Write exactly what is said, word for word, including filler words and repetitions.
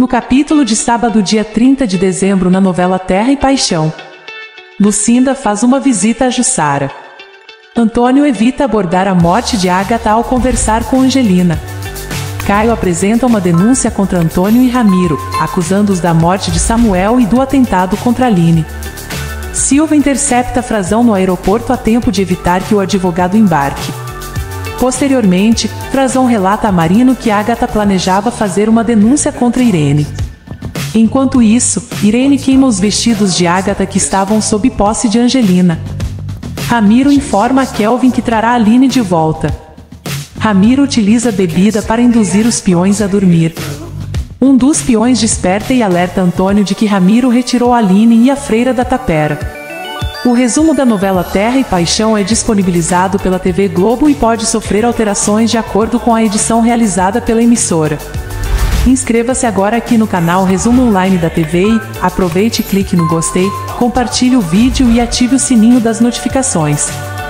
No capítulo de sábado, dia trinta de dezembro, na novela Terra e Paixão, Lucinda faz uma visita a Jussara. Antônio evita abordar a morte de Ágata ao conversar com Angelina. Caio apresenta uma denúncia contra Antônio e Ramiro, acusando-os da morte de Samuel e do atentado contra Aline. Silva intercepta Frazão no aeroporto a tempo de evitar que o advogado embarque. Posteriormente, Frazão relata a Marino que Ágata planejava fazer uma denúncia contra Irene. Enquanto isso, Irene queima os vestidos de Ágata que estavam sob posse de Angelina. Ramiro informa a Kelvin que trará Aline de volta. Ramiro utiliza bebida para induzir os peões a dormir. Um dos peões desperta e alerta Antônio de que Ramiro retirou Aline e a freira da tapera. O resumo da novela Terra e Paixão é disponibilizado pela T V Globo e pode sofrer alterações de acordo com a edição realizada pela emissora. Inscreva-se agora aqui no canal Resumo Online da T V e aproveite e clique no gostei, compartilhe o vídeo e ative o sininho das notificações.